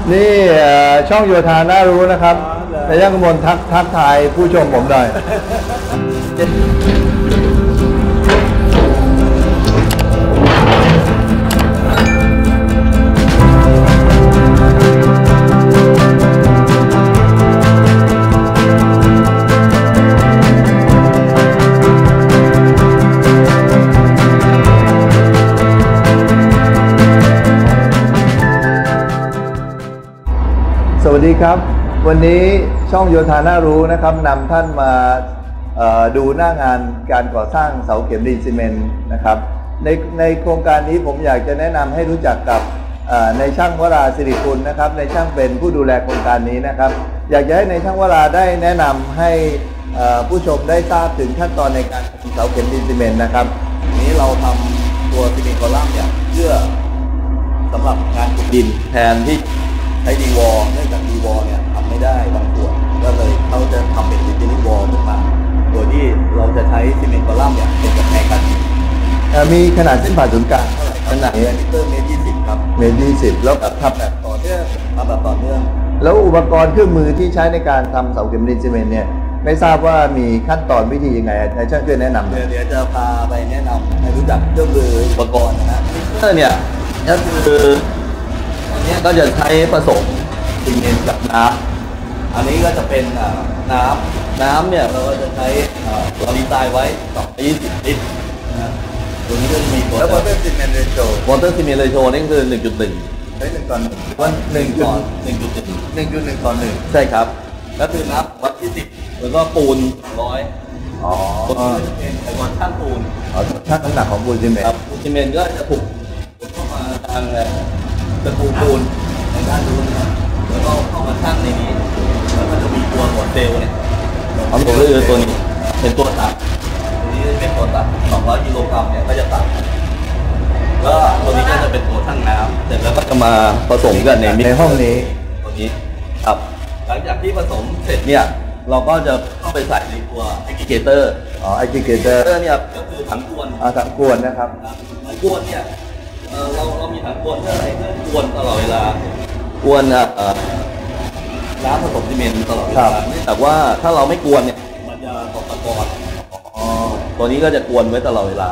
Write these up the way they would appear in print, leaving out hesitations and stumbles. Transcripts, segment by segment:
นี่ช่องโยธาน่ารู้นะครับในย่างกมลทักทายผู้ชมผมหน่อยสวัสดีครับวันนี้ช่องโยธาน่ารู้นะครับนำท่านมาดูหน้างานการก่อสร้างเสาเข็มดินซีเมนต์นะครับในโครงการนี้ผมอยากจะแนะนำให้รู้จักกับในช่างวราศิริคุณนะครับในช่างเป็นผู้ดูแลโครงการนี้นะครับอยากจะให้ในช่างวราได้แนะนำให้ผู้ชมได้ทราบถึงขั้นตอนในการทำเสาเข็มดินซีเมนต์นะครับนี้เราทำตัวซีเมนต์คอลัมน์เนี่ยเพื่อสำหรับการขุดดินแทนที่ใช้ดีวอลเนื่องจากดีวอลเนี่ยทำไม่ได้บางส่วนก็เลยเขาจะทำเป็นรีเทนนิ่งวอลขึ้นมาโดยที่เราจะใช้ซีเมนต์คอลัมน์เนี่ยเป็นกำแพงกันมีขนาดเส้นผ่าศูนย์กลางขนาดเมตร20ครับเมตร20แล้วทำแบบต่อเนื่องทำแบบต่อเนื่องแล้วอุปกรณ์เครื่องมือที่ใช้ในการทำเสาเข็มดินซีเมนต์เนี่ยไม่ทราบว่ามีขั้นตอนวิธียังไงในช่างช่วยแนะนำเดี๋ยวจะพาไปแนะนำให้รู้จักเครื่องมืออุปกรณ์นะฮะเนี่ยก็คืออันนี้ก็จะใช้ผสมซีเมนต์กับน้ำอันนี้ก็จะเป็นน้ำเนี่ยเราก็จะใช้เราดีไซน์ไว้220 ลิตรนะตัวนี้ก็จะมีตัวแล้ว water cement ratio water cement ratio นี่คือ 1.1 ใช้1 ต่อ 1ว่า1 ต่อ 1.1 ต่อ 1 ใช่ครับก็คือน้ำวัดที่10แล้วก็ปูน100ตัวนี้จะเป็นไอ้วันช่างปูนช่างน้ำหนักของปูนซีเมนต์ครับปูนซีเมนต์ก็จะถูกเข้ามาทางตะปูปูนในด้านนู้นนะครับแล้วก็เข้ามาชั่งในนี้แล้วก็จะมีตัวหัวเซลล์เนี่ยเอาตัวนี้ตัวนี้เป็นตัวตัดตัวนี้เป็นตัวตัด200 กิโลกรัมเนี่ยก็จะตัดแล้วตัวนี้ก็จะเป็นตัวชั่งน้ำเสร็จแล้วก็จะมาผสมกันในห้องนี้ตัวนี้ครับหลังจากที่ผสมเสร็จเนี่ยเราก็จะเข้าไปใส่ในตัว aggregator aggregator เนี่ยก็คือถังกวนนะครับถังกวนเนี่ยเรามีถังกวนเพื่ออะไรเพื่อกวนตลอดเวลากวนน้ำผสมซีเมนต์ตลอดเวลาแต่ว่าถ้าเราไม่กวนเนี่ยมันจะตกตะกอนตัวนี้ก็จะกวนไว้ตลอดเวลา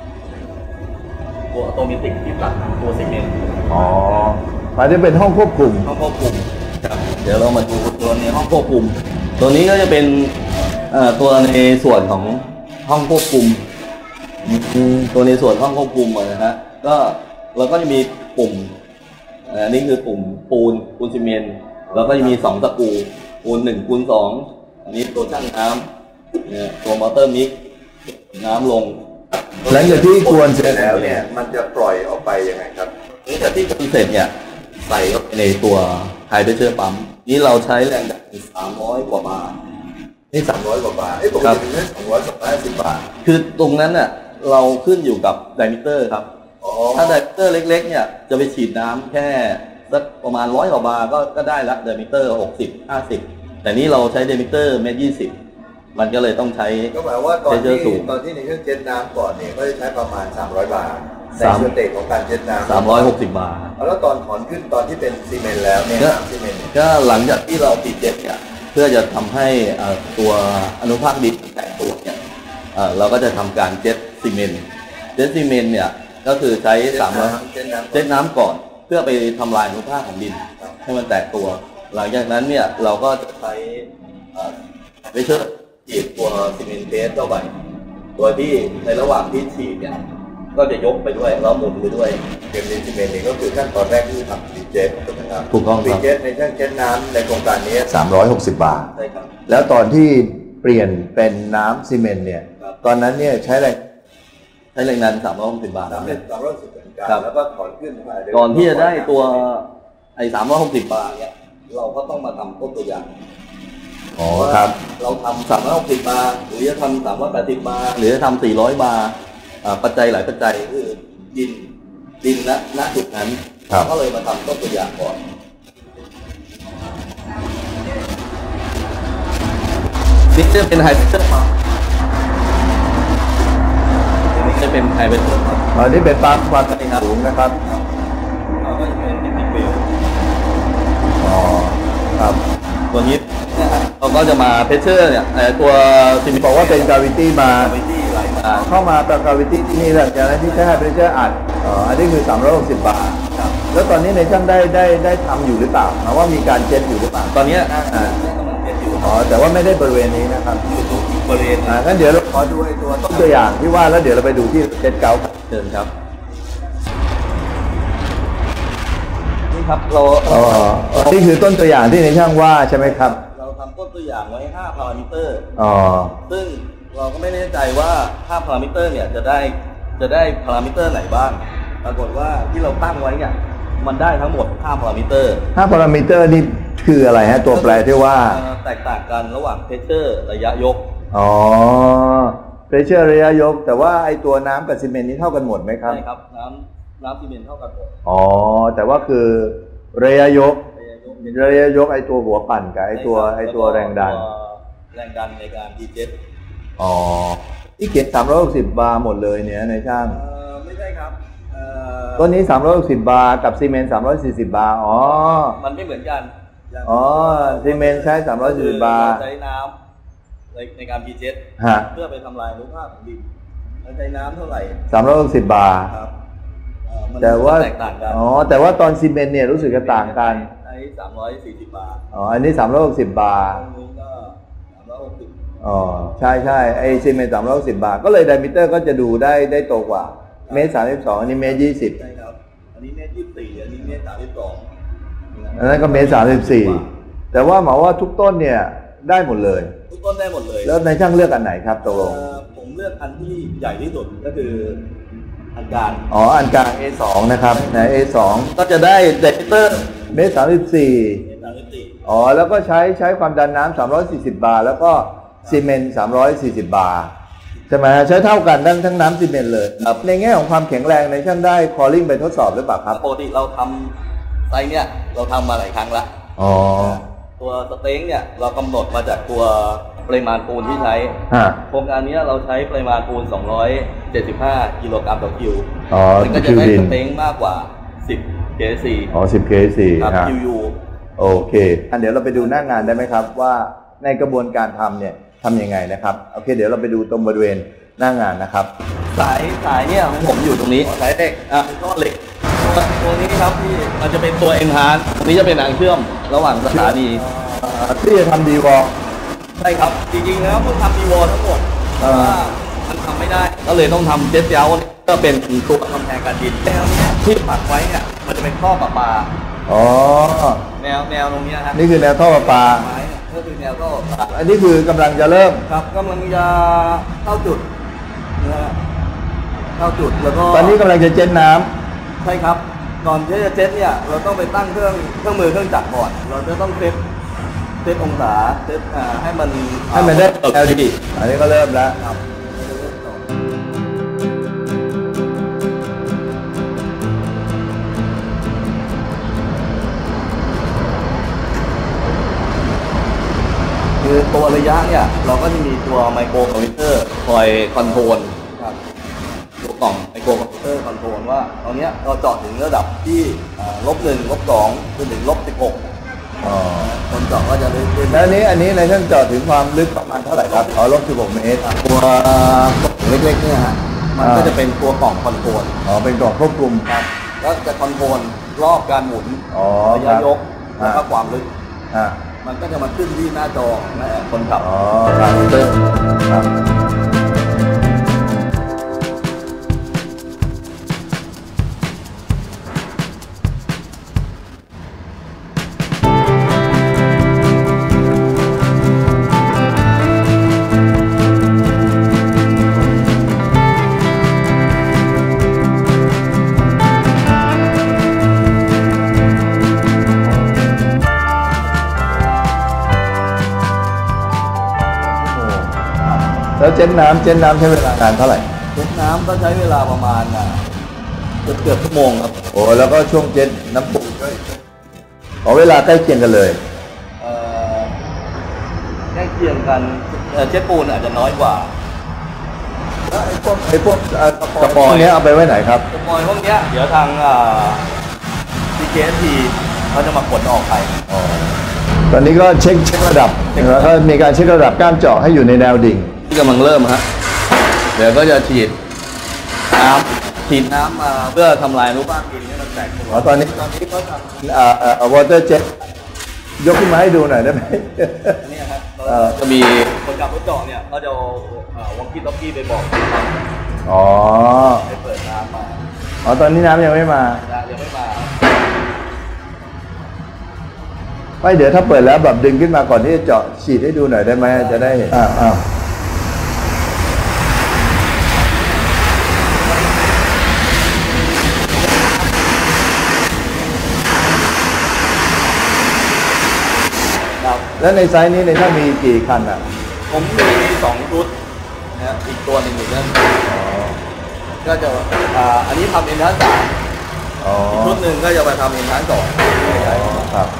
ตัวออโตเมติกที่ตัดตัวซีเมนต์หมายถึงเป็นห้องควบคุมเดี๋ยวเรามาดูตัวในห้องควบคุมตัวนี้ก็จะเป็นตัวในส่วนของห้องควบคุมตัวในส่วนห้องควบคุมนะฮะก็เราก็จะมีปุ่มอันนี้คือปุ่มปูนซีเมนต์แล้วก็จะมี2 ตะปูปูน1 คูณ 2อันนี้ตัวชั่งน้ำเนี่ยตัวมอเตอร์มิกน้ำลงหลังจากที่กวนเสร็จแล้วเนี่ยมันจะปล่อยออกไปยังไงครับหลังจากที่กวนเสร็จเนี่ยใส่ในตัวไฮเพรสเชอร์ปั๊มนี้เราใช้แรงดัน300 กว่าบาร์นี่300 กว่าบาร์ปกติเป็น250 บาทคือตรงนั้นน่ะเราขึ้นอยู่กับไดมิเตอร์ครับถ้าไดมิเตอร์เล็กๆเนี่ยจะไปฉีดน้ำแค่สักประมาณ100 กว่าบาร์ก็ได้ละไดมิเตอร์60-50แต่นี้เราใช้ไดมิเตอร์1.20 มันก็เลยต้องใช้ก็หมายว่าตอนที่ในเครื่องเจ็ตน้ำก่อนเนี่ยก็จะใช้ประมาณ300 บาทในสเตจของการเจ็ตน้ำ 360 บาทแล้วตอนถอนขึ้นตอนที่เป็นซีเมนต์แล้วเนี่ยซีเมนต์ก็หลังจากที่เราติดเจ็ตเนี่ยเพื่อจะทำให้ตัวอนุภาคดินแตกตัวเนี่ยเราก็จะทำการเจ็ตซีเมนต์เนี่ยก็คือใช้เจ็ตน้ำก่อนเพื่อไปทำลายอนุภาคของดินให้มันแตกตัวหลังจากนั้นเนี่ยเราก็จะใช้ไปเชื่อฉีดตัวซีเมนต์เบสเข้าไปโดยที่ในระหว่างที่ฉีดเนี่ยก็จะยกไปด้วยแล้วหมุนไปด้วยเข็มดินซีเมนต์นี่ก็คือขั้นตอนแรกคือทำติดเจ็ตถูกไหมครับถูกต้องครับติดเจ็ตในช่างเจ็ตน้ำในโครงการนี้360 บาทใช่ครับแล้วตอนที่เปลี่ยนเป็นน้ำซีเมนต์เนี่ยตอนนั้นเนี่ยใช้แรงดัน360 บาทครับแล้วก็ถอนขึ้นก่อนที่จะได้ตัวไอ้360 บาทเนี่ยเราก็ต้องมาทำต้นตัวอย่างครับเราทำ360 บาทหรือจะทำ380 บาทหรือจะทำ400 บาทปัจจัยหลายปัจจัยคือดินณจุดนั้นก็เลยมาทำต้นตัวอย่างก่อนนี่จะเป็นไฮเพรสเชอร์ปั๊มนี่จะเป็นไฮเพรสเชอร์ปั๊มอันนี้เป็นปั๊มความสูงนะครับเราก็จะเป็นเทคนิคเบลตัวนี้เราก็จะมาเพชเชอร์เนี่ยตัวซีเมนต์บอกว่าเป็นกราวิตี้มากราวิตี้ไหลมาเข้ามาแต่กราวิตี้ที่นี่แหละจากนั้นที่ใช้ไฮเพรสเชอร์อัดอันนี้คือ360 บาทครับแล้วตอนนี้ในช่างได้ทำอยู่หรือเปล่าหมายว่ามีการเช็ดอยู่หรือเปล่าตอนนี้กำลังเช็ดอยู่แต่ว่าไม่ได้บริเวณนี้นะครับอยู่ตรงบริเวณงั้นเดี๋ยวเราขอดูไอ้ตัวต้นตัวอย่างที่ว่าแล้วเดี๋ยวเราไปดูที่เช็ดเกาครับเชิญครับนี่ครับเรานี่คือต้นตัวอย่างที่ในช่างว่าใช่ไหมครับเราทำต้นตัวอย่างไว้5พารามิเตอร์อ๋อซึ่งเราก็ไม่แน่ใจว่า5พารามิเตอร์เนี่ยจะได้พารามิเตอร์ไหนบ้างปรากฏว่าที่เราตั้งไว้เนี่ยมันได้ทั้งหมด5พารามิเตอร์ 5 พารามิเตอร์นี่คืออะไรฮะตัวแปรที่ว่าแตกต่างกันระหว่างเพชเชอร์ระยะยกอ๋อเพรสเชอร์ระยะยก แต่ว่าไอตัวน้ำกับซีเมนต์นี่เท่ากันหมดไหมครับใช่ครับน้ำซีเมนต์เท่ากันหมดอ๋อแต่ว่าคือระยะยกระยะยกไอตัวหัวปั่นกับไอตัวแรงดันแรงดันในการดีเจ็ตอ๋อที่เขียน360 บาร์หมดเลยเนี่ยในช่างไม่ใช่ครับต้นนี้360 บาร์กับซีเมนต์340 บาร์อ๋อมันไม่เหมือนกันอย่างอ๋อซีเมนต์ใช้340 บาร์ใช้น้ำในการดีเจ็ตฮะเพื่อไปทำลายอนุภาคของดินเราใช้น้ำเท่าไหร่ 360 บาร์ครับมันแต่ว่าแตกต่างกันอ๋อแต่ว่าตอนซีเมนต์เนี่ยรู้สึกจะต่างกันใช้340 บาทอ๋ออันนี้360 บาร์ตรงนี้ก็360 อ๋อใช่ไอซีเมนต์360 บาร์ก็เลยไดมิเตอร์ก็จะดูได้โตกว่าเมตร32อันนี้เมตร20 ใช่ครับอันนี้เมตร24อันนี้เมตร32 อันนั้นก็เมตร34แต่ว่าหมายว่าทุกต้นเนี่ยได้หมดเลยทุกต้นได้หมดเลยแล้วในช่างเลือกอันไหนครับตกลงผมเลือกอันที่ใหญ่ที่สุดก็คืออันกลางอ๋ออันกลาง A2 นะครับใน A2 ก็จะได้ไดมิเตอร์เมตร34 เมตร34 อ๋อแล้วก็ใช้ความดันน้ำ340 บาร์แล้วก็ซีเมนต์340 บาร์ใช่ไหมใช้เท่ากันทั้งน้ำซีเมนต์เลยในแง่ของความแข็งแรงในช่างได้คอลลิ่งไปทดสอบหรือเปล่าครับปกติเราทำไซส์เนี่ยเราทำมาหลายครั้งละอ๋อตัวสเต็งเนี่ยเรากำหนดมาจากตัวปริมาณปูนที่ใช้ฮะโครงการนี้เราใช้ปริมาณปูน275 กิโลกรัมต่อคิวอ๋อมันก็จะคิวได้ดินสเต็งมากกว่า10 KC อ๋อ10 KC ครับฮะ QU โอเคเดี๋ยวเราไปดูหน้างานได้ไหมครับว่าในกระบวนการทำเนี่ยทำยังไงนะครับโอเคเดี๋ยวเราไปดูตรงบริเวณหน้างานนะครับสายเนี่ยของผมอยู่ตรงนี้สายเหล็กก้อนเหล็กตัวนี้ครับที่มันจะเป็นตัว enhance ตัวนี้จะเป็นทางเชื่อมระหว่างสถานีที่จะทำดีวอลใช่ครับจริงๆแล้วต้องทำดีวอลทั้งหมดแต่ว่ามันทำไม่ได้ก็เลยต้องทำเจ็ตเย้าก็เป็นตัวกำแพงการดินแนวเนี้ยที่ปักไว้เนี่ยมันจะเป็นท่อประปาอ๋อแนวตรงเนี้ยครับนี่คือแนวท่อประปาไม้เนี่ยก็คือแนวท่อประปาอันนี้คือกำลังจะเริ่มครับกำลังจะเข้าจุดนะฮะเข้าจุดแล้วก็ตอนนี้กำลังจะเจ็ดน้ใช่ครับก่อนที่จะเจ็ตเนี่ยเราต้องไปตั้งเครื่องมือเครื่องจักรก่อนเราจะต้องเซตองศาเซตให้มันำให้มันได้แนวดีอันนี้ก็เริ่มแล้วครับ คือตัวระยะเนี่ยเราก็จะมีตัวไมโครคอมพิวเตอร์คอยคอนโทรลครับตัวกล่องไมโครคอมพิวเตอร์คอนโทรลว่าตอนเนี้ยเราเจาะถึงระดับที่-1 -2 จนถึง-16 อ๋อคนเจาะก็จะเรื่อยๆแล้วอันนี้ในช่างเจาะถึงความลึกประมาณเท่าไหร่ครับอ๋อ16 เมตรตัวเล็กๆเนี่ยฮะมันก็จะเป็นตัวกล่องคอนโทรลอ๋อเป็นกล่องควบคุมครับแล้วจะคอนโทรลรอบการหมุนอ๋อระยะยกครับแล้วก็ความลึกอ่ามันก็จะมาขึ้นที่หน้าจอนะคนขับอ๋อครับครับแล้วเจ็ดน้ำใช้เวลานานเท่าไหร่เจ็ตน้ำก็ใช้เวลาประมาณเกือบชั่วโมงครับโอ้แล้วก็ช่วงเจ็ดน้ำปูด้วยอ๋อเวลาใกล้เคียงกันเลยใกล้เคียงกันเจ็ตปูนอาจจะน้อยกว่าแล้วไอ้พวกกระป๋องเนี้ยเอาไปไว้ไหนครับสปอยพวกเนี้ยเดี๋ยวทาง PKST เขาจะมากดออกไปอ๋อตอนนี้ก็เช็คระดับแล้วก็มีการเช็คระดับก้านเจาะให้อยู่ในแนวดิ่งที่กำลังเริ่มฮะเดี๋ยวก็จะฉีดน้ำมาเพื่อทำลายอนุภาคดินให้มันแตกตัวตอนนี้เขาทำwater jet ยกขึ้นมาให้ดูหน่อยได้ไหมนี่ครับจะมีคนขับรถเจาะเนี่ยก็จะวอลกี้ต็อกกี้ไปบอกไปเปิดน้ำมาตอนนี้น้ำยังไม่มาไม่เดี๋ยวถ้าเปิดแล้วแบบดึงขึ้นมาก่อนที่จะเจาะฉีดให้ดูหน่อยได้ไหมจะได้เห็นแล้วในไซส์นี้ในถ้ามีกี่คันอ่ะผมมี2 ชุดนะอีกตัวหนึ่งอยู่นั่นก็จะอันนี้ทำเอ็นทัส3อีกชุดหนึ่งก็จะไปทำเอ็นทัส2ครับ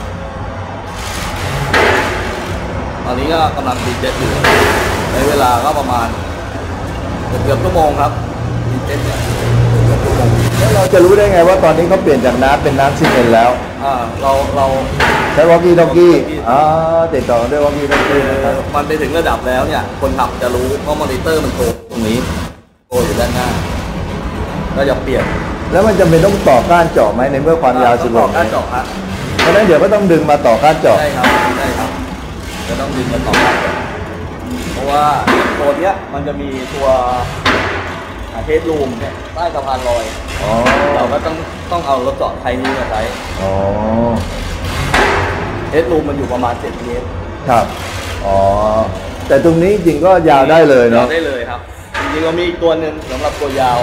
ตอนนี้ก็กำลังดีเจ็ตอยู่ในเวลาก็ประมาณเกือบชั่วโมงครับดีเจ็ตเนี่ยเกือบชั่วโมงแล้วเราจะรู้ได้ไงว่าตอนนี้เขาเปลี่ยนจากน้ำเป็นน้ำซีเมนต์แล้วเราใช้วอลกี้ด็อกกี้ติดต่อด้วยวอลกี้ด็อกกี้นะครับมันไปถึงระดับแล้วเนี่ยคนขับจะรู้เพราะมอนิเตอร์มันโชว์ตรงนี้โชว์อยู่ด้านหน้าก็จะเปลี่ยนแล้วมันจำเป็นต้องต่อก้านเจาะไหมในเมื่อความยาว16 เมตรก้านเจาะครับเพราะฉะนั้นเดี๋ยวก็ต้องดึงมาต่อก้านเจาะใช่ครับจะต้องดึงมาต่อก้านเจาะเพราะว่าตัวเนี้ยมันจะมีตัวเทสรูมเนี่ยใต้สะพานลอยเราก็ต้องเอารถเจาะไทยนี้มาใช้เทสรูมมันอยู่ประมาณ7 เมตรครับแต่ตรงนี้จริงก็ยาวได้เลยเนาะได้เลยครับจริงๆเรามีอีกตัวหนึ่งสำหรับตัวยาว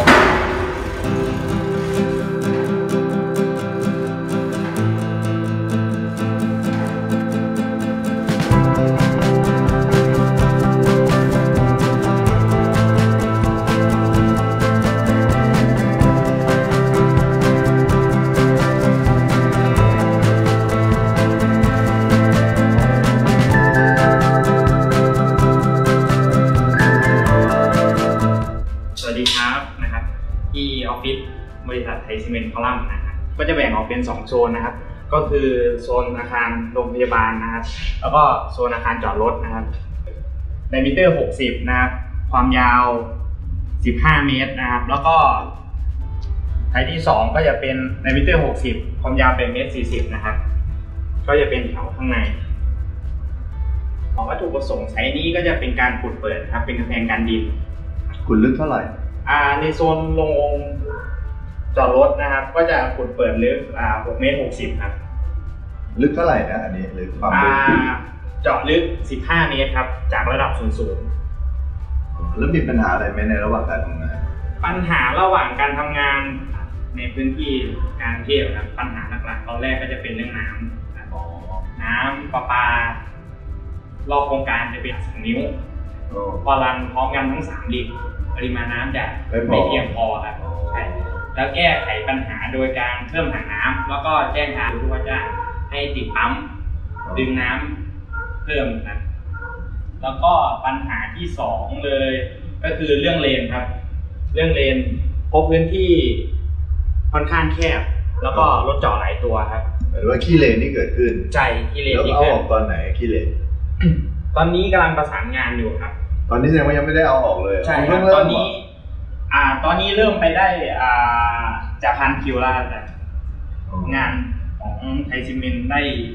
ที่ออฟฟิศบริษัทไทยซีเมนต์คอลัมน์นะครับก็จะแบ่งออกเป็น2 โซนนะครับก็คือโซนอาคารโรงพยาบาลนะครับแล้วก็โซนอาคารจอดรถนะครับไดมิเตอร์60นะครับความยาว15 เมตรนะครับแล้วก็ไทยที่2ก็จะเป็นไดมิเตอร์60ความยาวเป็น1.40 นะครับก็จะเป็นแถวข้างในของวัตถุประสงค์ไซส์นี้ก็จะเป็นการขุดเปิดครับเป็นกำแพงกันดินขุดลึกเท่าไหร่ในโซนโรงจอดรถนะครับก็จะขุดเปิดลึก6.60 เมตรครับลึกเท่าไหร่นะอันนี้หรือความลึกเจาะลึก15 เมตรครับจากระดับสูงแล้วมีปัญหาอะไรไหมในระหว่างการทำงานปัญหาระหว่างการทำงานในพื้นที่การเที่ยวครับปัญหาหลักๆตอนแรกก็จะเป็นเรื่องน้ำประปารอบโครงการจะเป็น2 นิ้วพอรันพร้อมกันทั้ง3 ลิตรปริมาณน้ำจะไม่เพียงพอครับใช่แล้วแก้ไขปัญหาโดยการเพิ่มถังน้ำแล้วก็แจ้งทางผู้ว่าจ้างให้ติดปั๊มดึงน้ำเพิ่มนะแล้วก็ปัญหาที่2เลยก็คือเรื่องเลนครับเรื่องเลนพบพื้นที่ค่อนข้างแคบแล้วก็รถจอดหลายตัวครับหมายถึงว่าขี้เลนนี่เกิดขึ้นใช่ขี้เลนที่เกิดแล้วเอาออกตอนไหนขี้เลนตอนนี้กำลังประสานงานอยู่ครับตอนนี้ยังไม่ได้เอาออกเลยใช่ครับตอนนี้เริ่มไปได้จะ1,000 คิวแล้วแต่งานของไทยซีเมนต์ได้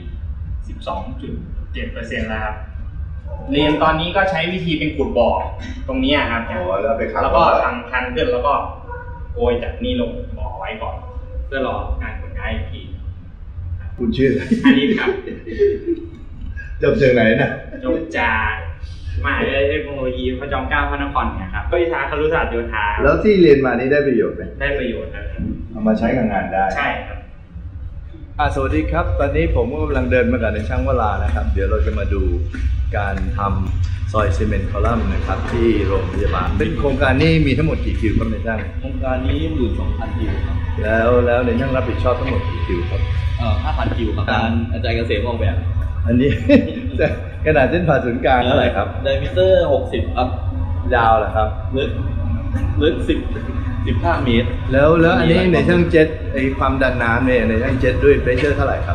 12.7% แล้วครับเรียนตอนนี้ก็ใช้วิธีเป็นขุดบ่อตรงนี้ครับแล้วก็ทำคันขึ้นแล้วก็โกยจากนี่ลงบ่อไว้ก่อนเพื่อรอการขนย้ายอีกทีคุณชื่ออันนี้ครับจบจากไหนนะจบจากมหาวิทยาลัยเทคโนโลยีพระจอมเกล้าพระนครเนี่ยครับวิชาครุศาสตร์โยธาแล้วที่เรียนมานี่ได้ประโยชน์ไหมได้ประโยชน์ครับเอามาใช้กับงานได้ใช่ครับสวัสดีครับตอนนี้ผมกำลังเดินมากับในช่างวรานะครับเดี๋ยวเราจะมาดูการทำซอยซีเมนต์คอลัมน์นะครับที่โรงพยาบาลเป็นโครงการนี้มีทั้งหมดกี่คิวครับในช่างโครงการนี้ 12,000 คิวครับแล้วในช่างรับผิดชอบทั้งหมดกี่คิวครับ 5,000 คิวครับการอาจารย์เกษมออกแบบอันนี้ขนาดเส้นผ่าศูนย์กลางเท่าไหร่ครับไดมิเตอร์60ครับยาวเหรอครับลึก15 เมตรแล้วอันนี้ในช่างเจ็ตความดันน้ำเนี่ยในช่างเจ็ตด้วยเพรสเชอร์เท่าไหร่ครับป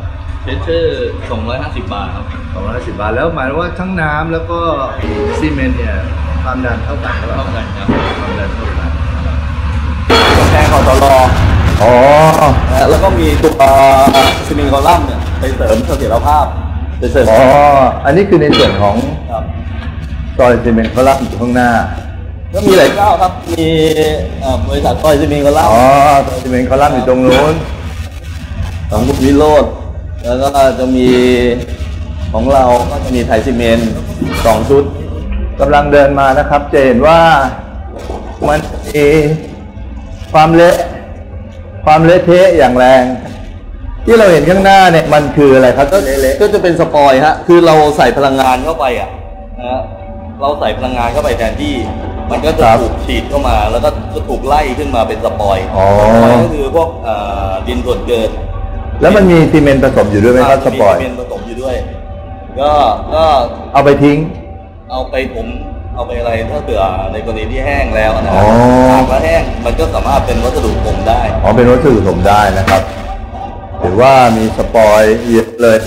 เชอร์250 บาทครับ 250 บาทแล้วหมายว่าทั้งน้ำแล้วก็ซีเมนต์เนี่ยความดันเท่ากันหรือเปล่าเท่ากันครับความดันเท่ากันแทงคอตลออ๋อแล้วก็มีตัวซีเมนต์คอลัมน์เนี่ยไปเสริมเสถียรภาพไปเสริมอ๋ออันนี้คือในส่วนของครับซอยซีเมนต์เขารับอยู่ข้างหน้าก็มีหลายเจ้าครับมีบริษัทซอยซีเมนต์คอลัมน์อ๋อซอยซีเมนต์เขารับอยู่ตรงนู้นของมุกวิโรจน์แล้วก็จะมีของเราก็จะมีไทยซีเมนต์2 ชุดกำลังเดินมานะครับจะเห็นว่ามันมีความเละเทะอย่างแรง ที่เราเห็นข้างหน้าเนี่ยมันคืออะไรครับก็จะเป็นสปอยล์ฮะคือเราใส่พลังงานเข้าไปอ่ะนะฮะเราใส่พลังงานเข้าไปแทนที่ มันก็จะถูกฉีดเข้ามา แล้วก็จะถูกไล่ขึ้นมาเป็นสปอยล์อ๋อสปอยล์ก็คือพวกดินส่วนเกินแล้วมันมีซีเมนต์ผสมอยู่ด้วยไหมครับสปอยล์มีผสมอยู่ด้วย ก็เอาไปทิ้งเอาไปเอาไปอะไรถ้าเกิดในกรณีที่แห้งแล้วนะอ๋อหากว่าแห้งมันก็สามารถเป็นวัสดุผมได้อ๋อเป็นวัสดุผสมได้นะครับถือว่ามีสปอยล์เยอะเลย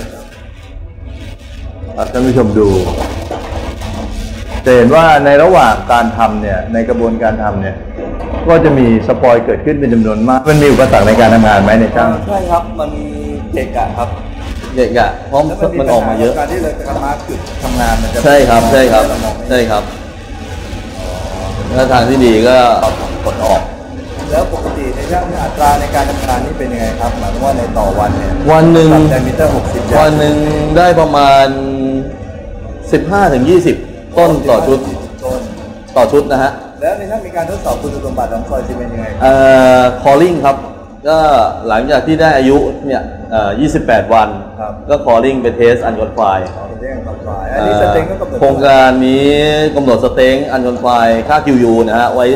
ท่านผู้ชมดูจะเห็นว่าในระหว่างการทำเนี่ยในกระบวนการทำเนี่ยก็จะมีสปอยล์เกิดขึ้นเป็นจำนวนมากมันมีอุปสรรคในการทำงานไหมในช่างใช่ครับมันเกะกะครับเกะกะเพราะมันออกมาเยอะการที่เราจะมาจุดทำงานมันจะใช่ครับใช่ครับใช่ครับถ้าทางที่ดีก็กดออกแล้วปกติในช่างอัตราในการทำงานนี่เป็นยังไงครับหมายถึงว่าในต่อวันเนี่ยวันหนึ่งไดมิเตอร์60 วันหนึ่งได้ประมาณ 15-20 ต้นต่อชุดต้นต่อชุดนะฮะแล้วในช่างมีการทดสอบคุณสมบัติของซอยซีเมนต์ยังไง calling ครับ ก็หลังจากที่ได้อายุเนี่ย28 วันครับก็ calling ไปเทสอันคอนไฟล์เอาไปแจ้งต่อไปอันนี้สเต็งก็กำหนดโครงการนี้กำหนดสเต็งอันคอนไฟล์ค่า QU นะฮะไว้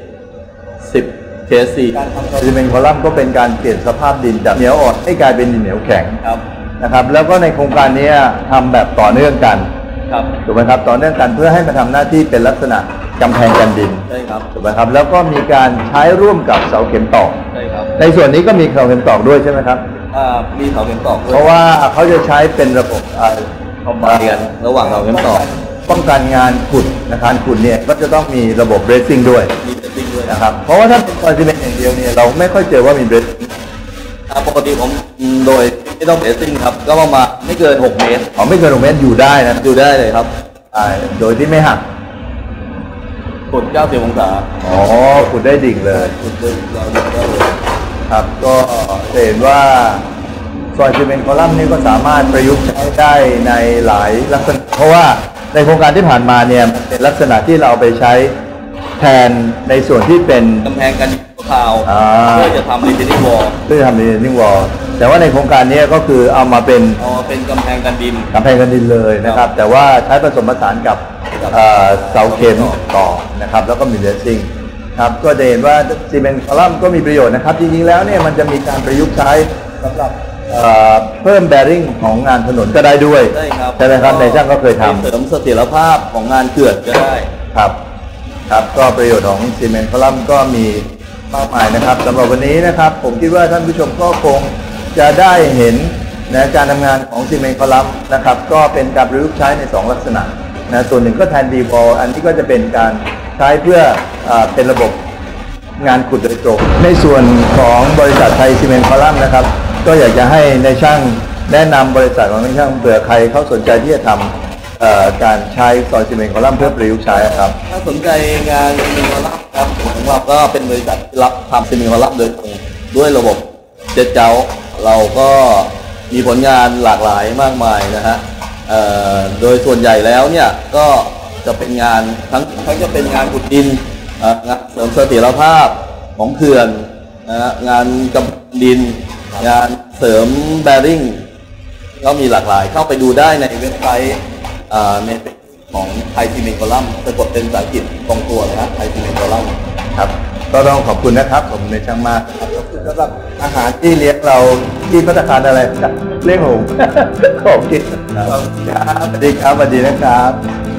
10 KSC การทำซีเมนต์คอลัมน์ก็เป็นการเปลี่ยนสภาพดินจากเหนียวอ่อนให้กลายเป็นดินเหนียวแข็งครับนะครับแล้วก็ในโครงการนี้ทำแบบต่อเนื่องกันครับถูกไหมครับต่อเนื่องกันเพื่อให้มาทำหน้าที่เป็นลักษณะกำแพงกันดินใช่ครับถูกไหมครับแล้วก็มีการใช้ร่วมกับเสาเข็มตอกใช่ครับในส่วนนี้ก็มีเสาเข็มตอกด้วยใช่ไหมครับมีเสาเข็มตอกด้วยเพราะว่าเขาจะใช้เป็นระบบคอมบายกันระหว่างเสาเข็มตอกป้องกันงานขุดนะครับขุดเนี่ยก็จะต้องมีระบบเบรซซิ่งด้วยมีเซตติ้งด้วยนะครับเพราะว่าถ้าเป็นซอยซีเมนต์อย่างเดียวเนี่ยเราไม่ค่อยเจอว่ามีเบรซซิ่งปกติผมโดยไม่ต้องเบสซิ่งครับ ก็ประมาณไม่เกิน 6 เมตรอ๋อไม่เกิน6 เมตรอยู่ได้นะอยู่ได้เลยครับโดยที่ไม่หักกด90 องศาอ๋อขุดได้ดิ่งเลยกดเลยเราอยู่ได้เลยครับก็จะเห็นว่าซอยซีเมนต์คอลัมน์นี่ก็สามารถประยุกต์ใช้ได้ในหลายลักษณะเพราะว่าในโครงการที่ผ่านมาเนี่ยมันเป็นลักษณะที่เราเอาไปใช้แทนในส่วนที่เป็นกำแพงกันคาวอ่าเพื่อจะทำรีเทนนิ่งวอลเพื่อทำในนิ่งวอลแต่ว่าในโครงการนี้ก็คือเอามาเป็นเอามาเป็นกำแพงกันดินกำแพงกันดินเลยนะครับแต่ว่าใช้ผสมผสานกับเสาเข็มต่อนะครับแล้วก็มีเดซซิ่งครับก็จะเห็นว่าซีเมนต์คอลัมน์ก็มีประโยชน์นะครับจริงๆแล้วเนี่ยมันจะมีการประยุกต์ใช้สำหรับเพิ่มแบริ่งของงานถนนก็ได้ด้วยใช่ครับใช่ไหมครับในช่างก็เคยทำเสริมเสถียรภาพของงานเขื่อนก็ได้ครับครับก็ประโยชน์ของซีเมนต์คอลัมน์ก็มีมากมายนะครับสำหรับวันนี้นะครับผมคิดว่าท่านผู้ชมก็คงจะได้เห็นนะการทำงานของซีเมนต์คอลัมน์นะครับก็เป็นการประยุกต์ใช้ใน2ลักษณะนะส่วนหนึ่งก็แทนดีบอลอันนี้ก็จะเป็นการใช้เพื่อเป็นระบบงานขุดโดยตรงในส่วนของบริษัทไทยซีเมนต์คอลัมน์นะครับก็อยากจะให้ในช่างแนะนำบริษัทของในช่างเผื่อใครเขาสนใจที่จะทำการใช้ซอยซีเมนต์คอลัมน์เพื่อประยุกต์ใช้ครับถ้าสนใจงานซีเมนต์คอลัมน์ครับของเราก็เป็นบริษัทที่รับทำซีเมนต์คอลัมน์โดยตรงด้วยระบบเจ็ดเจ้าเราก็มีผลงานหลากหลายมากมายนะฮะโดยส่วนใหญ่แล้วเนี่ยก็จะเป็นงานทั้งจะเป็นงานขุดดินงานเสริมเสถียรภาพของเขื่อนนะฮะงานกำดินงานเสริมแบริ่งก็มีหลากหลายเข้าไปดูได้ในเว็บไซต์ในของไทยซีเมนต์คอลัมน์สะกดเป็นภาษาอังกฤษตรงตัวเลยฮะไทยซีเมนต์คอลัมน์ครับก็ต้องขอบคุณนะครับขอบคุณในช่างมากครับขอบคุณสำหรับอาหารที่เลี้ยงเราที่ภัตตาคารอะไรเลี้ยงหง ขอบคุณครับสวัสดีครับสวัสดีนะครับ